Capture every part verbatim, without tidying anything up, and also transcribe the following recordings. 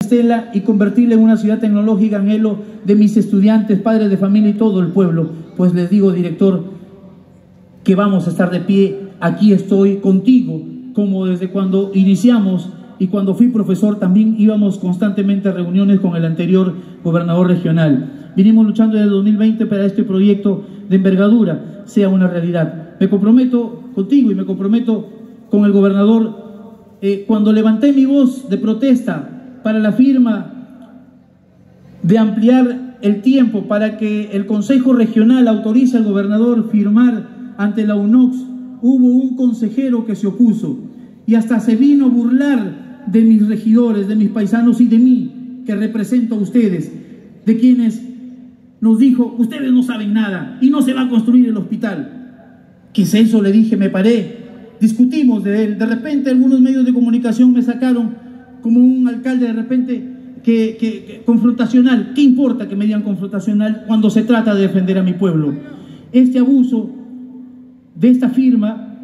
Estela y convertirla en una ciudad tecnológica, anhelo de mis estudiantes, padres de familia y todo el pueblo. Pues les digo, director, que vamos a estar de pie. Aquí estoy contigo, como desde cuando iniciamos y cuando fui profesor también íbamos constantemente a reuniones con el anterior gobernador regional. Vinimos luchando desde el dos mil veinte para este proyecto de envergadura sea una realidad. Me comprometo contigo y me comprometo con el gobernador. Eh, cuando levanté mi voz de protesta para la firma de ampliar el tiempo para que el Consejo Regional autorice al gobernador firmar ante la U N O X, hubo un consejero que se opuso y hasta se vino a burlar de mis regidores, de mis paisanos y de mí, que represento a ustedes, de quienes nos dijo, ustedes no saben nada y no se va a construir el hospital. ¿Qué es eso? Le dije, me paré, discutimos de él. De repente algunos medios de comunicación me sacaron como un alcalde de repente que, que, que confrontacional. ¿Qué importa que me digan confrontacional cuando se trata de defender a mi pueblo? Este abuso de esta firma,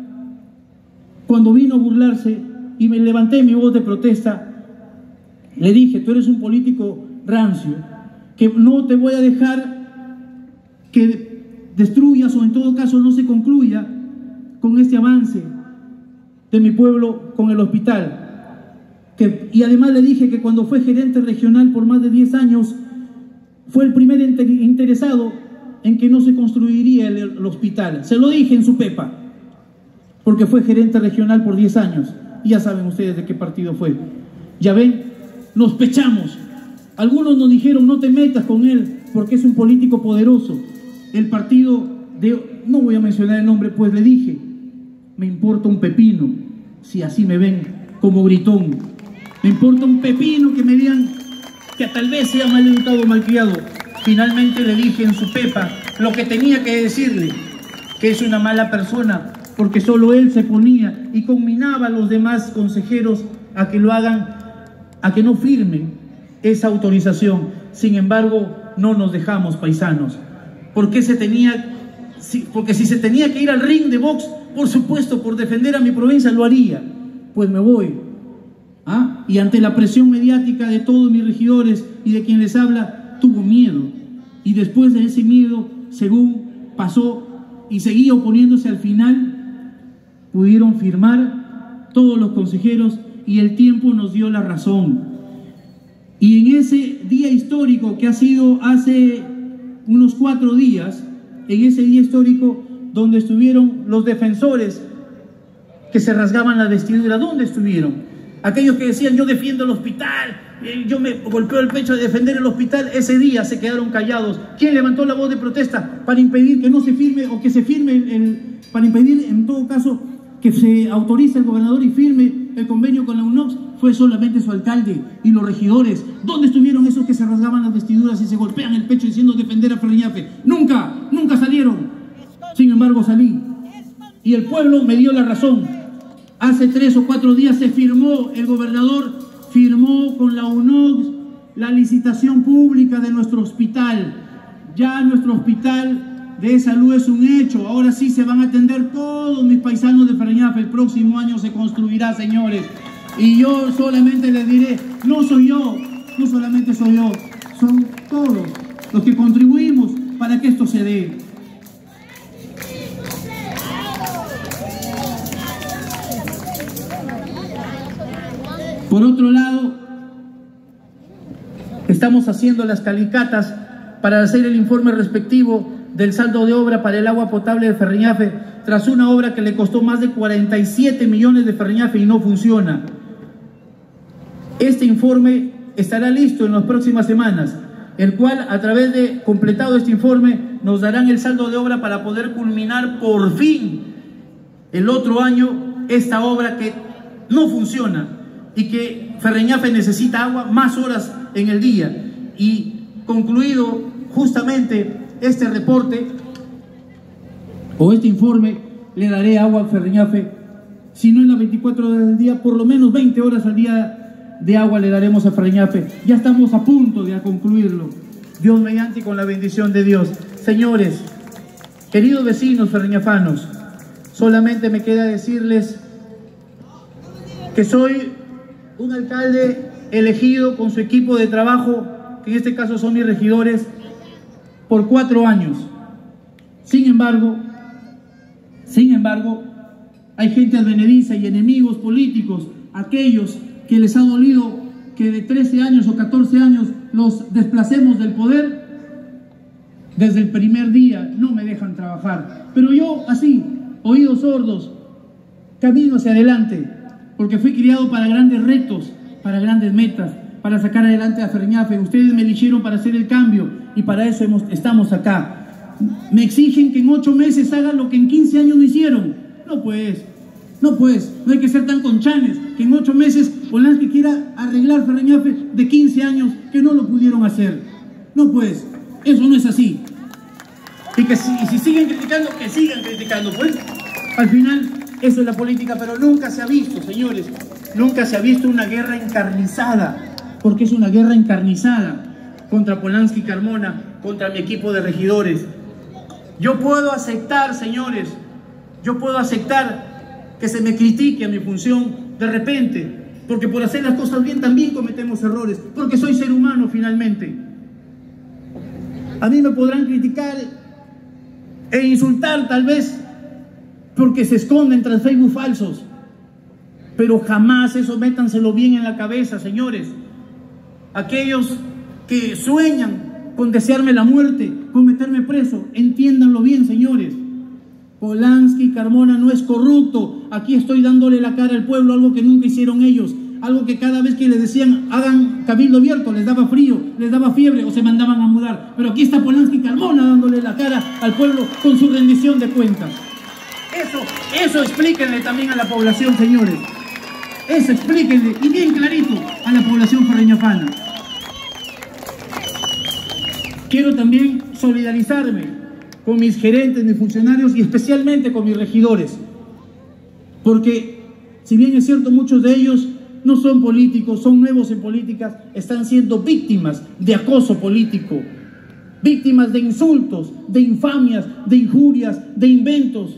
cuando vino a burlarse y me levanté mi voz de protesta, le dije, tú eres un político rancio, que no te voy a dejar que destruyas o en todo caso no se concluya con este avance de mi pueblo con el hospital. Que, y además le dije que cuando fue gerente regional por más de diez años, fue el primer inter interesado en que no se construiría el, el hospital. Se lo dije en su pepa, porque fue gerente regional por diez años. Y ya saben ustedes de qué partido fue. Ya ven, nos pechamos. Algunos nos dijeron, no te metas con él, porque es un político poderoso. El partido de... no voy a mencionar el nombre, pues le dije, me importa un pepino, si así me ven, como gritón. Me importa un pepino que me digan que tal vez sea mal educado o mal criado. Finalmente le dije en su pepa lo que tenía que decirle, que es una mala persona, porque solo él se ponía y conminaba a los demás consejeros a que lo hagan, a que no firmen esa autorización. Sin embargo, no nos dejamos, paisanos. ¿Por qué se tenía? Porque si se tenía que ir al ring de box, por supuesto, por defender a mi provincia lo haría. Pues me voy. ¿Ah? Y ante la presión mediática de todos mis regidores y de quien les habla, tuvo miedo. Y después de ese miedo, según pasó y seguía oponiéndose, al final pudieron firmar todos los consejeros y el tiempo nos dio la razón. Y en ese día histórico que ha sido hace unos cuatro días, en ese día histórico donde estuvieron los defensores que se rasgaban la vestidura, ¿dónde estuvieron? Aquellos que decían, yo defiendo el hospital, yo me golpeo el pecho de defender el hospital, ese día se quedaron callados. ¿Quién levantó la voz de protesta para impedir que no se firme o que se firme, el, el, para impedir en todo caso que se autorice el gobernador y firme el convenio con la U N O X? Fue solamente su alcalde y los regidores. ¿Dónde estuvieron esos que se rasgaban las vestiduras y se golpean el pecho diciendo defender a Ferreñafe? Nunca, nunca salieron. Sin embargo salí y el pueblo me dio la razón. Hace tres o cuatro días se firmó, el gobernador firmó con la U N O X la licitación pública de nuestro hospital. Ya nuestro hospital de salud es un hecho. Ahora sí se van a atender todos mis paisanos de Ferreñafe. El próximo año se construirá, señores. Y yo solamente les diré, no soy yo, no solamente soy yo, son todos los que contribuimos para que esto se dé. Por otro lado, estamos haciendo las calicatas para hacer el informe respectivo del saldo de obra para el agua potable de Ferreñafe, tras una obra que le costó más de cuarenta y siete millones de Ferreñafe y no funciona. Este informe estará listo en las próximas semanas, el cual, a través de completado este informe, nos darán el saldo de obra para poder culminar por fin el otro año esta obra que no funciona y que Ferreñafe necesita agua más horas en el día. Y concluido justamente este reporte o este informe, le daré agua a Ferreñafe, si no en las veinticuatro horas del día, por lo menos veinte horas al día de agua le daremos a Ferreñafe. Ya estamos a punto de concluirlo, Dios mediante y con la bendición de Dios. Señores, queridos vecinos ferreñafanos, solamente me queda decirles que soy un alcalde elegido con su equipo de trabajo, que en este caso son mis regidores, por cuatro años. Sin embargo, sin embargo, hay gente advenediza y enemigos políticos, aquellos que les ha dolido que de trece años o catorce años los desplacemos del poder. Desde el primer día no me dejan trabajar, pero yo así, oídos sordos, camino hacia adelante, porque fui criado para grandes retos, para grandes metas, para sacar adelante a Ferreñafe. Ustedes me eligieron para hacer el cambio y para eso hemos, estamos acá. Me exigen que en ocho meses hagan lo que en quince años no hicieron. No pues, no pues, no hay que ser tan conchanes, que en ocho meses Polanski quiera arreglar Ferreñafe de quince años que no lo pudieron hacer. No pues, eso no es así. Y que si, y si siguen criticando, que sigan criticando, pues. Al final, eso es la política, pero nunca se ha visto, señores, nunca se ha visto una guerra encarnizada, porque es una guerra encarnizada contra Polanski Carmona, contra mi equipo de regidores. Yo puedo aceptar, señores, yo puedo aceptar que se me critique a mi función de repente, porque por hacer las cosas bien también cometemos errores, porque soy ser humano finalmente. A mí me podrán criticar e insultar tal vez porque se esconden tras Facebook falsos, pero jamás eso métanselo bien en la cabeza, señores. Aquellos que sueñan con desearme la muerte, con meterme preso, entiéndanlo bien, señores. Polanski Carmona no es corrupto. Aquí estoy dándole la cara al pueblo, algo que nunca hicieron ellos, algo que cada vez que les decían hagan cabildo abierto, les daba frío, les daba fiebre o se mandaban a mudar. Pero aquí está Polanski Carmona dándole la cara al pueblo con su rendición de cuentas. Eso, eso explíquenle también a la población, señores. Eso explíquenle, y bien clarito, a la población ferreñafana. Quiero también solidarizarme con mis gerentes, mis funcionarios y especialmente con mis regidores. Porque, si bien es cierto, muchos de ellos no son políticos, son nuevos en políticas, están siendo víctimas de acoso político, víctimas de insultos, de infamias, de injurias, de inventos.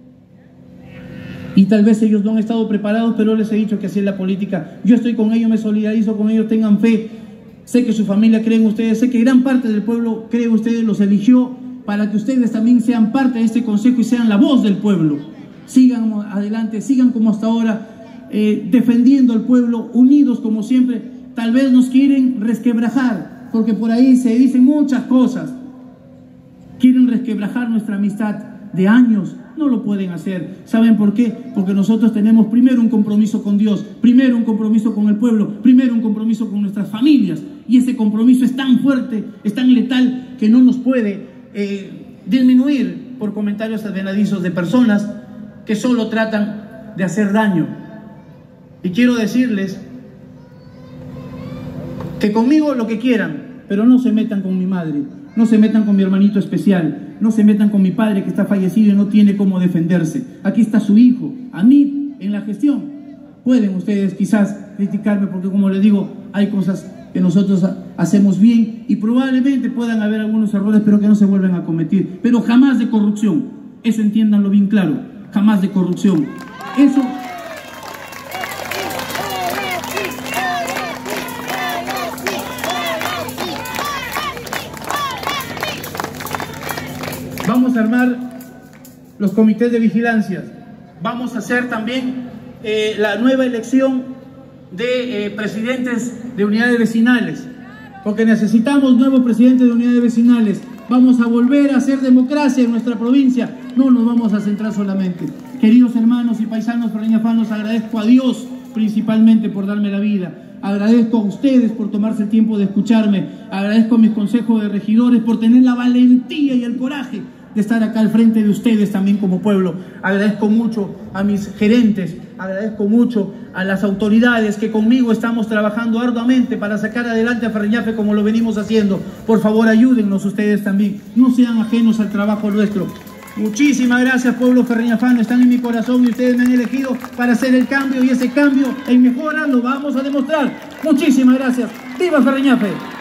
Y tal vez ellos no han estado preparados, pero les he dicho que así es la política. Yo estoy con ellos, me solidarizo con ellos, tengan fe. Sé que su familia cree en ustedes, sé que gran parte del pueblo cree en ustedes, los eligió para que ustedes también sean parte de este consejo y sean la voz del pueblo. Sigan adelante, sigan como hasta ahora, eh, defendiendo al pueblo, unidos como siempre. Tal vez nos quieren resquebrajar, porque por ahí se dicen muchas cosas. Quieren resquebrajar nuestra amistad de años. No lo pueden hacer. ¿Saben por qué? Porque nosotros tenemos primero un compromiso con Dios, primero un compromiso con el pueblo, primero un compromiso con nuestras familias. Y ese compromiso es tan fuerte, es tan letal, que no nos puede eh, disminuir por comentarios advenedizos de personas que solo tratan de hacer daño. Y quiero decirles que conmigo lo que quieran, pero no se metan con mi madre, no se metan con mi hermanito especial, no se metan con mi padre que está fallecido y no tiene cómo defenderse. Aquí está su hijo. A mí, en la gestión, pueden ustedes quizás criticarme porque, como les digo, hay cosas que nosotros hacemos bien y probablemente puedan haber algunos errores, pero que no se vuelven a cometer. Pero jamás de corrupción. Eso entiéndanlo bien claro. Jamás de corrupción. Eso... Vamos a armar los comités de vigilancia. Vamos a hacer también eh, la nueva elección de eh, presidentes de unidades vecinales, porque necesitamos nuevos presidentes de unidades vecinales. Vamos a volver a hacer democracia en nuestra provincia. No nos vamos a centrar solamente. Queridos hermanos y paisanos ferreñafanos, agradezco a Dios principalmente por darme la vida. Agradezco a ustedes por tomarse el tiempo de escucharme. Agradezco a mis consejos de regidores por tener la valentía y el coraje de estar acá al frente de ustedes también como pueblo. Agradezco mucho a mis gerentes, agradezco mucho a las autoridades que conmigo estamos trabajando arduamente para sacar adelante a Ferreñafe como lo venimos haciendo. Por favor, ayúdennos ustedes también. No sean ajenos al trabajo nuestro. Muchísimas gracias, pueblo ferreñafano. Están en mi corazón y ustedes me han elegido para hacer el cambio, y ese cambio en mejora lo vamos a demostrar. Muchísimas gracias. ¡Viva Ferreñafe!